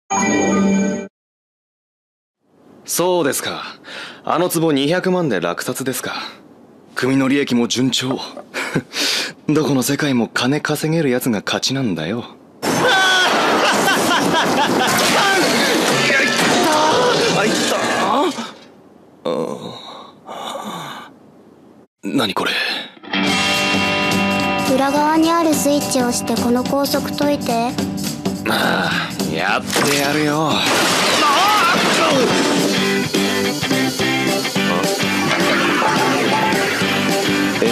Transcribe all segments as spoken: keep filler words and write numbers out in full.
そうですか。あの壺にひゃくまんで落札ですか。組の利益も順調。どこの世界も金稼げるやつが勝ちなんだよ。あいったあ、何これ。 裏側にあるスイッチを押してこの高速解いて。 ああ、やってやるよ。あえ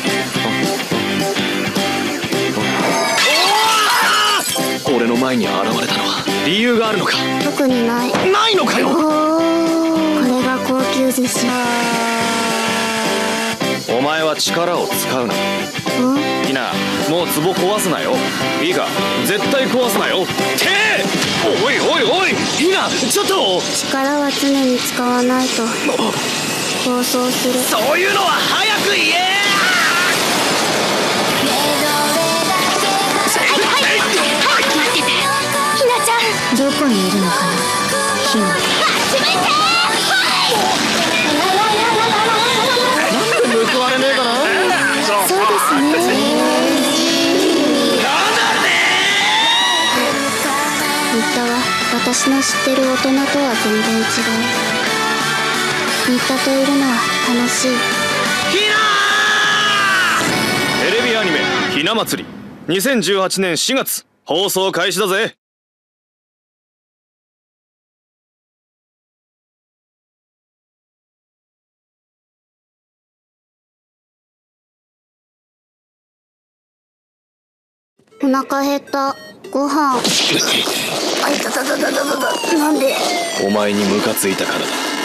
俺の前に現れたのは理由があるのか。 特にない。 ないのかよ。 これが高級寿司。 お前は力を使うな。 うん？ ひな、もう壺壊すなよ。いいか、絶対壊すなよ。てーおいおいおい、ひな、ちょっと。 力は常に使わないと暴走する。 そういうのは早く言え。 どこにいるのかな、ヒナ。 なんで報われねえかな。 そうですね。新田は私の知ってる大人とは全然違う。新田といるのは楽しい。 ひなー。テレビアニメ「ひな祭り」にせんじゅうはちねんしがつ放送開始だぜ。 お腹減った。ご飯。あいたたたたたたた。なんで？ お前にムカついたからだ。